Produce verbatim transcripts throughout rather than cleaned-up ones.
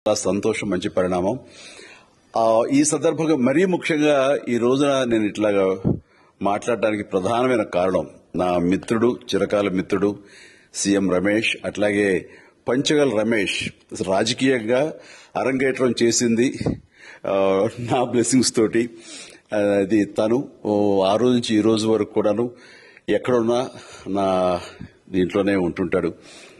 సంతోషం, మంచి పరిణామం. ఈ సందర్భంగా మరీ ముఖ్యంగా ఈ రోజున నేను ఇట్లాగా మాట్లాడడానికి ప్రధానమైన కారణం నా మిత్రుడు, చిరకాల మిత్రుడు సీఎం రమేష్, అట్లాగే పంచగల్ రమేష్ రాజకీయంగా అరంగేట్రం చేసింది నా బ్లెస్సింగ్స్ తోటి. అది తను ఆ రోజు నుంచి ఈ రోజు వరకు కూడాను ఎక్కడున్నా నా దీంట్లోనే ఉంటుంటాడు.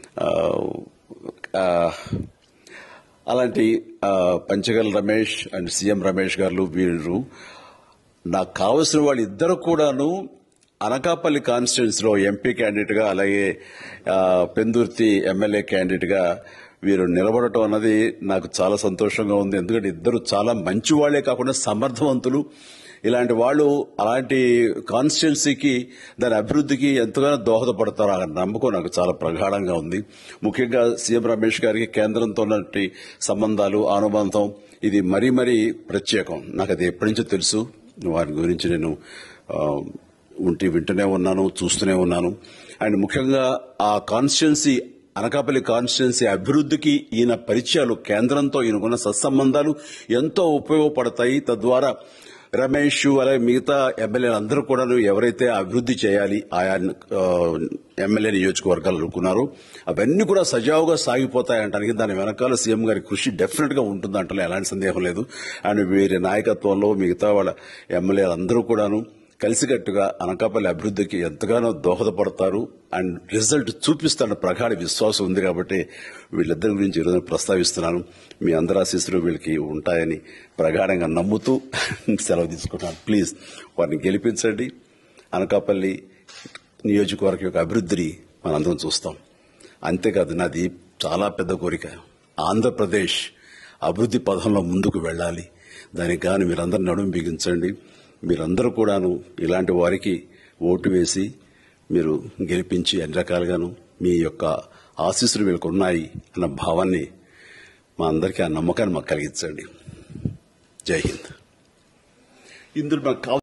అలాంటి పంచగల్ రమేష్ అండ్ సీఎం రమేష్ గారు వీరు నాకు కావలసిన వాళ్ళు ఇద్దరు కూడాను అనకాపల్లి కాన్స్టిట్యున్సీ లో ఎంపీ క్యాండిడేట్ గా, అలాగే పెందుర్తి ఎమ్మెల్యే క్యాండిడేట్ గా వీరు నిలబడటం అన్నది నాకు చాలా సంతోషంగా ఉంది. ఎందుకంటే ఇద్దరు చాలా మంచి వాళ్లే కాకుండా సమర్థవంతులు. ఇలాంటి వాళ్ళు అలాంటి కాన్స్టిట్యున్సీకి, దాని అభివృద్ధికి ఎంతగానో దోహదపడతారు అన్న నమ్మకం నాకు చాలా ప్రగాఢంగా ఉంది. ముఖ్యంగా సీఎం రమేష్ గారికి కేంద్రంతో ఉన్నటువంటి సంబంధాలు, అనుబంధం ఇది మరీ మరీ ప్రత్యేకం. నాకు అది ఎప్పటి నుంచో తెలుసు. వారి గురించి నేను ఉంటి వింటూనే ఉన్నాను, చూస్తూనే ఉన్నాను. అండ్ ముఖ్యంగా ఆ కాన్స్టిట్యున్సీ, అనకాపల్లి కాన్స్టిట్యున్సీ అభివృద్ధికి ఈయన పరిచయాలు, కేంద్రంతో ఈయనకున్న సత్సంబంధాలు ఎంతో ఉపయోగపడతాయి. తద్వారా రమేష్ అలాగే మిగతా ఎమ్మెల్యేలు అందరూ కూడా ఎవరైతే అభివృద్ది చేయాలి ఆయా ఎమ్మెల్యే నియోజకవర్గాలు అనుకున్నారో అవన్నీ కూడా సజావుగా సాగిపోతాయంటానికి దాని వెనకాల సీఎం గారి కృషి డెఫినెట్ గా ఉంటుందంటే ఎలాంటి సందేహం లేదు. అండ్ వీరి నాయకత్వంలో మిగతా వాళ్ళ ఎమ్మెల్యేలు అందరూ కూడాను కలిసికట్టుగా అనకాపల్లి అభివృద్ధికి ఎంతగానో దోహదపడతారు అండ్ రిజల్ట్ చూపిస్తారన్న ప్రగాఢ విశ్వాసం ఉంది. కాబట్టి వీళ్ళిద్దరి గురించి ఈరోజు ప్రస్తావిస్తున్నాను. మీ అందరి ఆశీస్సులు వీళ్ళకి ఉంటాయని ప్రగాఢంగా నమ్ముతూ సెలవు తీసుకుంటాను. ప్లీజ్ వారిని గెలిపించండి. అనకాపల్లి నియోజకవర్గం యొక్క అభివృద్ధిని మనందరం చూస్తాం. అంతేకాదు, నాది చాలా పెద్ద కోరిక, ఆంధ్రప్రదేశ్ అభివృద్ధి పథంలో ముందుకు వెళ్లాలి. దానికి గాను మీరందరూ నడుము బిగించండి. మీరందరూ కూడాను ఇలాంటి వారికి ఓటు వేసి మీరు గెలిపించి అన్ని రకాలుగాను మీ యొక్క ఆశీస్సులు వీళ్ళకు ఉన్నాయి అన్న భావాన్ని మా అందరికీ, ఆ నమ్మకాన్ని మాకు కలిగించండి. జై హింద్. ఇందులో నాకు